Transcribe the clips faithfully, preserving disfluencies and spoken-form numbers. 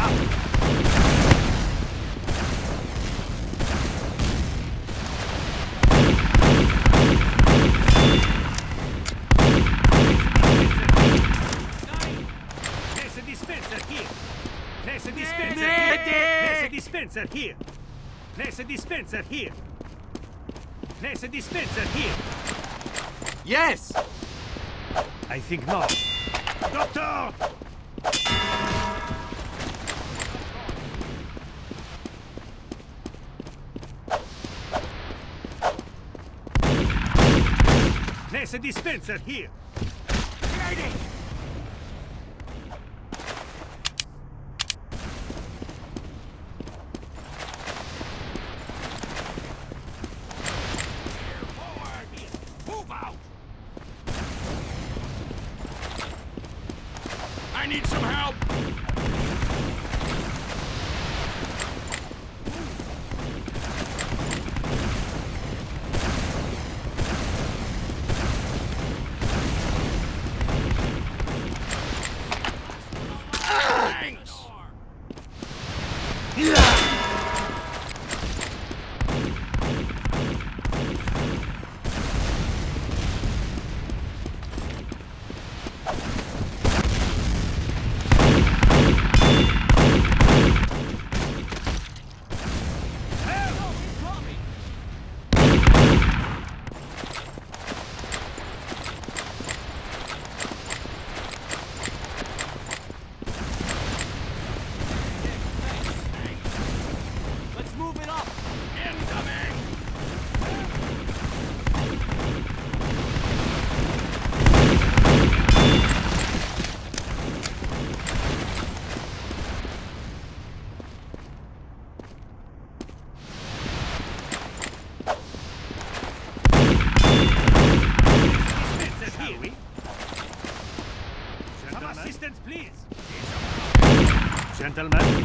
up. There's a dispenser here. There's a dispenser here. There's a dispenser here. There's a dispenser here. There's a dispenser here. Yes! I think not. Doctor! There's a dispenser here. Ready! I need some help! Thanks! Let's move it up. Incoming! Dispenser here. Some assistance, please. Gentlemen.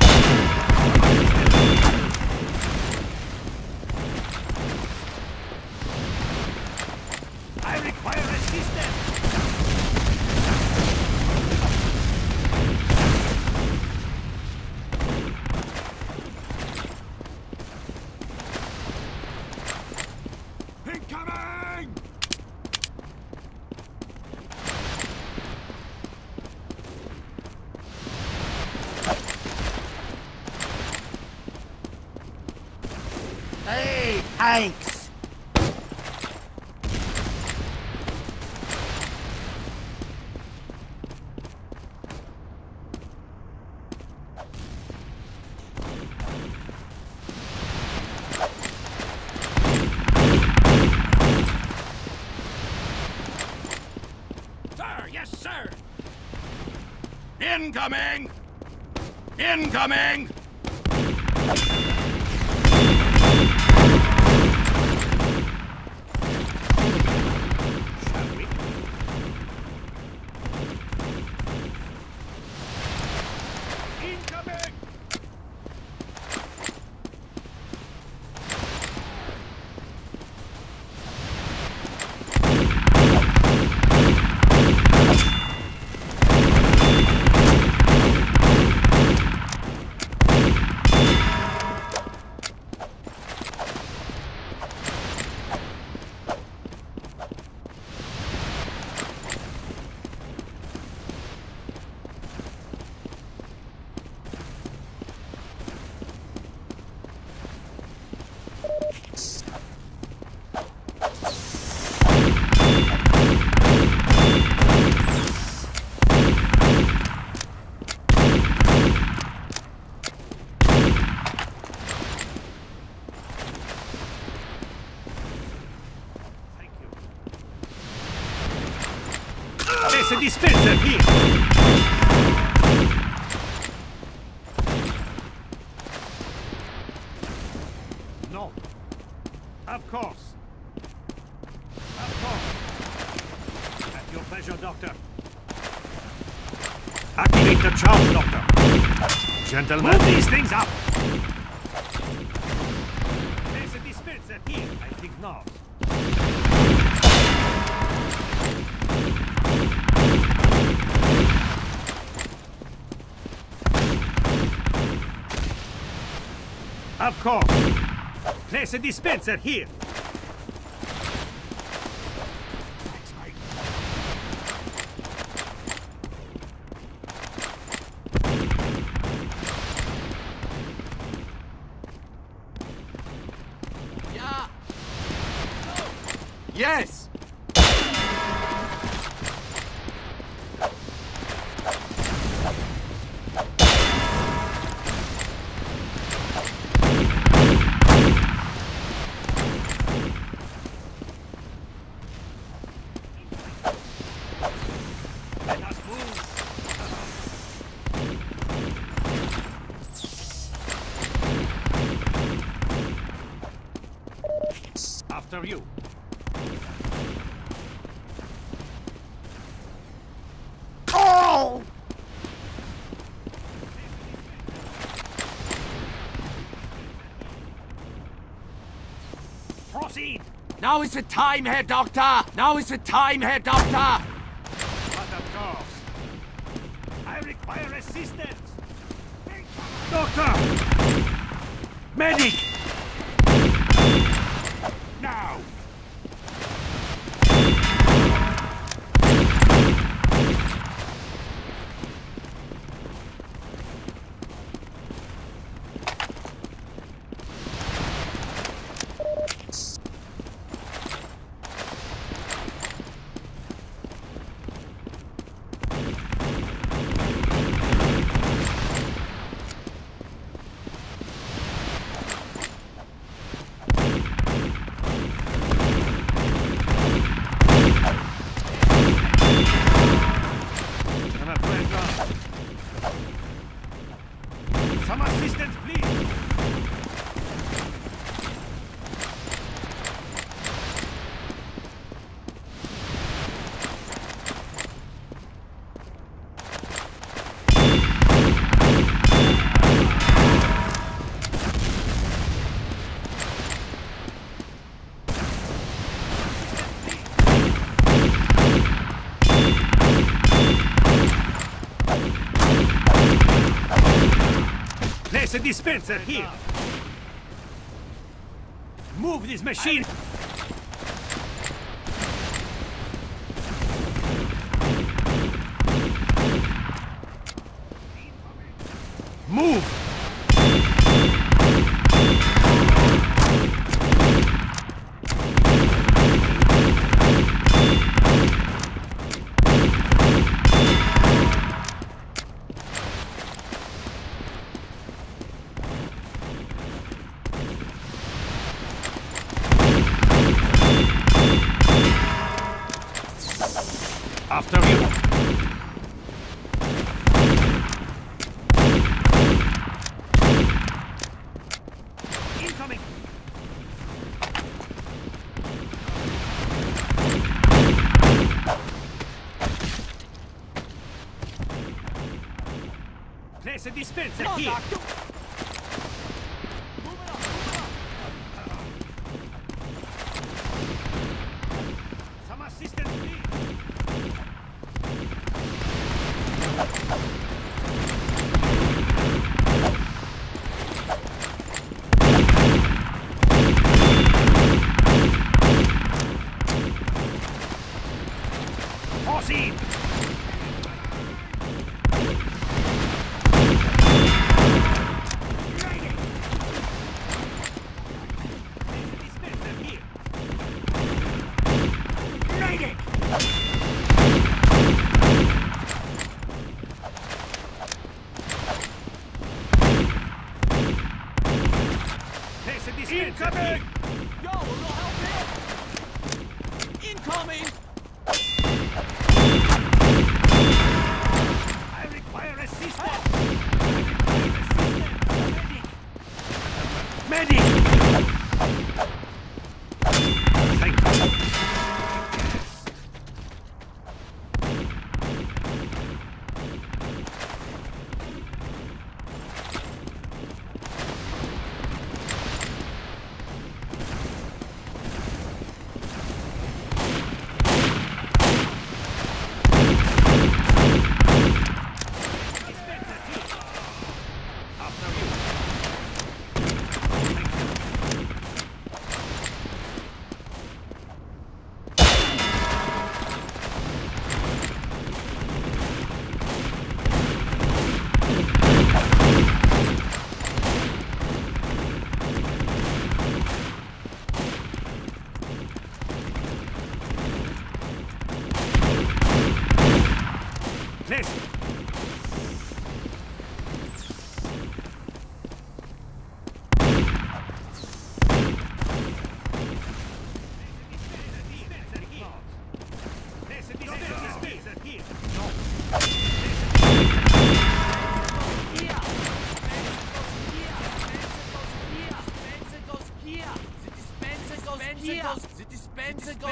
I require assistance. Incoming! Hey, thanks. Sir, yes, sir! Incoming! Incoming! Shall we? Incoming! Thank you. There's a dispenser here. No. Of course. Of course. At your pleasure, Doctor. Activate the charge, Doctor. Gentlemen, move these things up. There's a dispenser here. I think not. Of course. Place a dispenser here. Thanks, mate. Yeah. Yes! Let us move. After you. Oh! Proceed. Now is the time, Herr Doctor! Now is the time, Herr Doctor! But of course. I require assistance. Doctor! Medic! Now! I'm afraid not. Some assistance, please. Place a dispenser here. Move this machine. Move. After you. Incoming. Place a dispenser Come on, here. Doctor! Move it up, move it up! Some assistance, please. Proceed. Incoming! Yo, a little help here! Incoming! I require assistance! I require assistance! Medic! Medic! Thank you.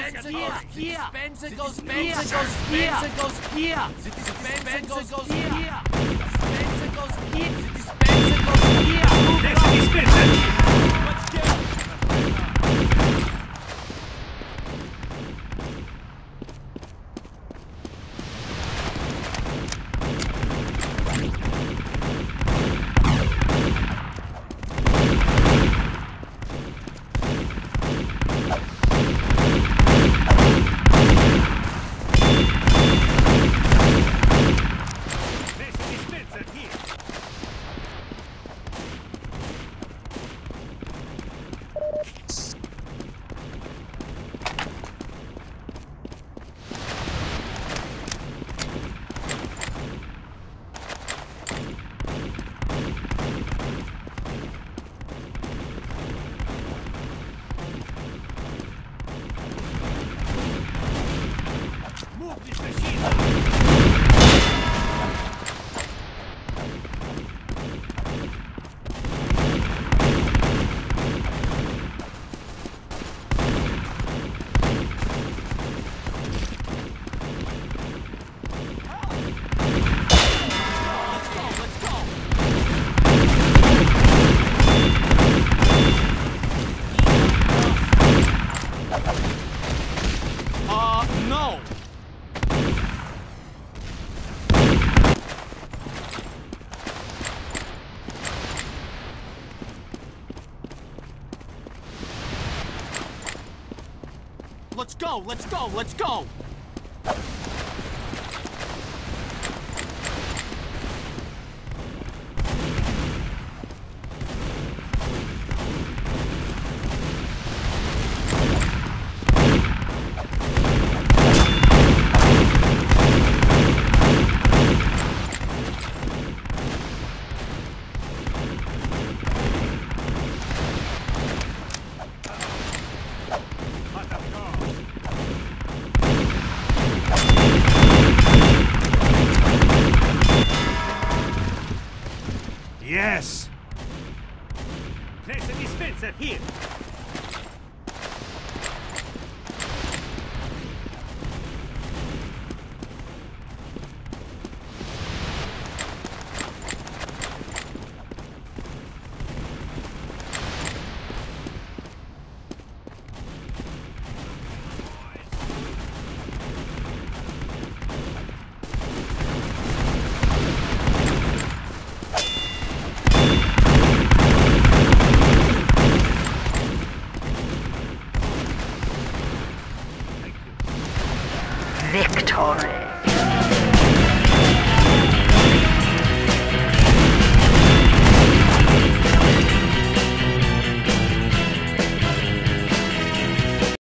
dispenser here. goes here. Dispenser The goes dispenser here. goes here. Dispenser goes here. The dispenser goes goes here. here. Dispenser goes here. The dispenser goes here. There's a dispenser here. Let's get it. There's a dispenser here. Move this machine. Let's go. Let's go. Uh, no. Let's go. Let's go. Let's go. Let them go. Yes. There's a dispenser here.